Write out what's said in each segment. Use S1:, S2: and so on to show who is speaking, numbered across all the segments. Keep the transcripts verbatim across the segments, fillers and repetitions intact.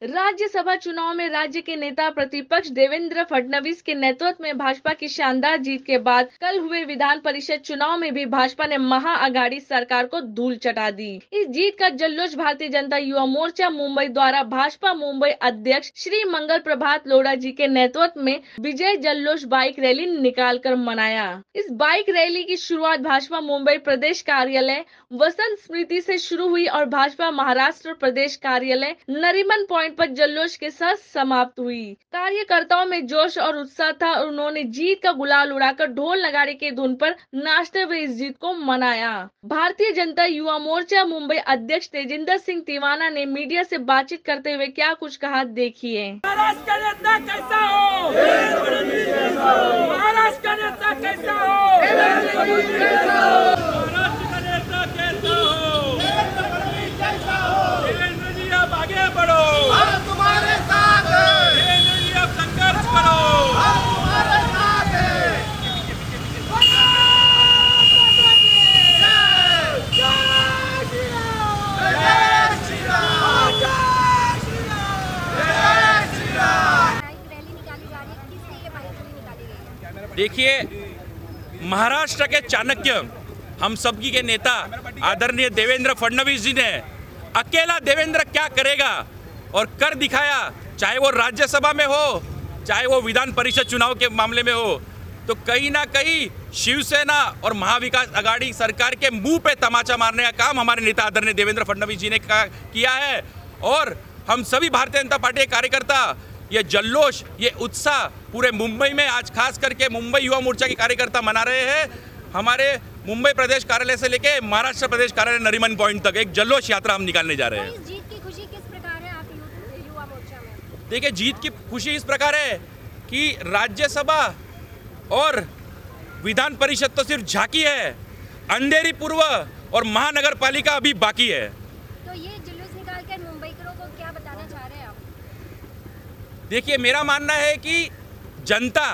S1: राज्यसभा चुनाव में राज्य के नेता प्रतिपक्ष देवेंद्र फडणवीस के नेतृत्व में भाजपा की शानदार जीत के बाद कल हुए विधान परिषद चुनाव में भी भाजपा ने महाअघाड़ी सरकार को धूल चटा दी। इस जीत का जल्लोष भारतीय जनता युवा मोर्चा मुंबई द्वारा भाजपा मुंबई अध्यक्ष श्री मंगल प्रभात लोढ़ा जी के नेतृत्व में विजय जल्लोष बाइक रैली निकाल कर मनाया। इस बाइक रैली की शुरुआत भाजपा मुंबई प्रदेश कार्यालय वसंत स्मृति से शुरू हुई और भाजपा महाराष्ट्र प्रदेश कार्यालय नरीमन पॉइंट पर जल्लोष के साथ समाप्त हुई। कार्यकर्ताओं में जोश और उत्साह था और उन्होंने जीत का गुलाल उड़ाकर ढोल नगाड़े की धुन पर नाचते हुए इस जीत को मनाया। भारतीय जनता युवा मोर्चा मुंबई अध्यक्ष तेजिंदर सिंह तिवाना ने मीडिया से बातचीत करते हुए क्या कुछ कहा, देखिए।
S2: महाराष्ट्र का नेता कैसा हो? महाराष्ट्र का नेता कैसा हो? महाराष्ट्र का नेता कैसा हो? देवेंद्र जी आप आगे बढ़ो,
S3: हम तुम्हारे साथ हैं।
S2: देवेंद्र जी आप संघर्ष करो,
S3: हम तुम्हारे साथ हैं। जय श्री राम, जय श्री राम, जय श्री राम, जय श्री राम।
S4: बाइक रैली निकाली जा रही है, किससे ये बाइक रैली निकाली गई है?
S2: देखिए, महाराष्ट्र के चाणक्य हम सबकी के नेता आदरणीय देवेंद्र फडणवीस जी ने अकेला देवेंद्र क्या करेगा और कर दिखाया। चाहे वो राज्यसभा में हो, चाहे वो विधान परिषद चुनाव के मामले में हो, तो कहीं ना कहीं शिवसेना और महाविकास आघाड़ी सरकार के मुंह पे तमाचा मारने का काम हमारे नेता आदरणीय देवेंद्र फडणवीस जी ने किया है। और हम सभी भारतीय जनता पार्टी के कार्यकर्ता ये जल्लोष, ये उत्साह पूरे मुंबई में आज खास करके मुंबई युवा मोर्चा के कार्यकर्ता मना रहे हैं। हमारे मुंबई प्रदेश कार्यालय से लेके महाराष्ट्र प्रदेश कार्यालय नरीमन पॉइंट तक एक जल्लोष यात्रा हम निकालने जा रहे हैं।
S4: इस जीत की खुशी किस प्रकार है आप यु, युवा मोर्चा में?
S2: देखिए, जीत की खुशी इस प्रकार है कि राज्यसभा और विधान परिषद तो सिर्फ झांकी है, अंधेरी पूर्व और महानगर पालिका अभी बाकी है।
S4: तो ये जुलूस निकाल कर मुंबईकरों को क्या बताना चाह रहे हैं आप?
S2: देखिए, मेरा मानना है कि जनता,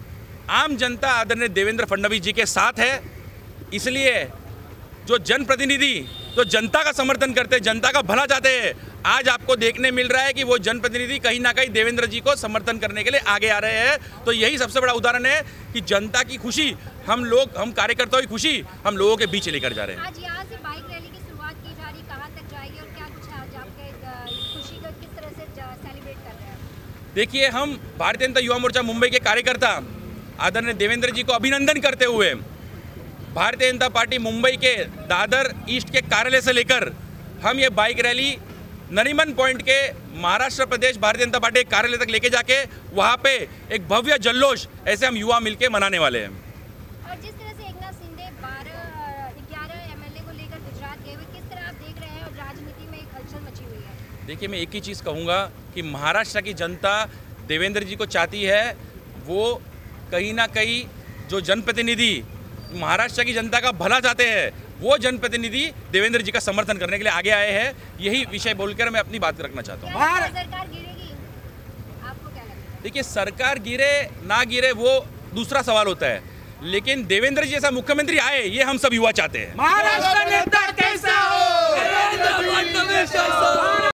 S2: आम जनता आदरणीय देवेंद्र फडणवीस जी के साथ है। इसलिए जो जनप्रतिनिधि जो जनता का समर्थन करते हैं, जनता का भला चाहते हैं, आज आपको देखने मिल रहा है कि वो जनप्रतिनिधि कहीं ना कहीं देवेंद्र जी को समर्थन करने के लिए आगे आ रहे हैं। तो यही सबसे बड़ा उदाहरण है कि जनता की खुशी, हम लोग, हम कार्यकर्ताओं की खुशी हम लोगों के बीच लेकर जा रहे हैं।
S4: आज यहाँ से बाइक रैली की शुरुआत की जा रही, कहाँ तक जाएगी और क्या कुछ आज आपके खुशी का किस तरह से सेलिब्रेट कर रहे हैं?
S2: देखिए, हम भारतीय जनता युवा मोर्चा मुंबई के कार्यकर्ता आदरणीय देवेंद्र जी को अभिनंदन करते हुए भारतीय जनता पार्टी मुंबई के दादर ईस्ट के कार्यालय से लेकर हम ये बाइक रैली नरीमन पॉइंट के महाराष्ट्र प्रदेश भारतीय जनता पार्टी के कार्यालय तक लेके जाके वहाँ पे एक भव्य जल्लोष ऐसे हम युवा मिलके मनाने वाले हैं।
S4: और जिस तरह से एकनाथ शिंदे बारह ग्यारह एमएलए को लेकर गुजरात गए हुए, किस तरह आप देख रहे हैं और राजनीति में एक हलचल मची हुई है?
S2: देखिए, मैं एक ही चीज़ कहूँगा कि महाराष्ट्र की जनता देवेंद्र जी को चाहती है। वो कहीं ना कहीं जो जनप्रतिनिधि महाराष्ट्र की जनता का भला चाहते हैं, वो जनप्रतिनिधि देवेंद्र जी का समर्थन करने के लिए आगे आए हैं। यही विषय बोलकर मैं अपनी बात रखना चाहता हूँ।
S4: सरकार गिरेगी, आपको क्या लगता है?
S2: देखिए, सरकार गिरे ना गिरे वो दूसरा सवाल होता है, लेकिन देवेंद्र जी जैसा मुख्यमंत्री आए ये हम सब युवा चाहते हैं।
S3: महाराष्ट्र नेता कैसा हो?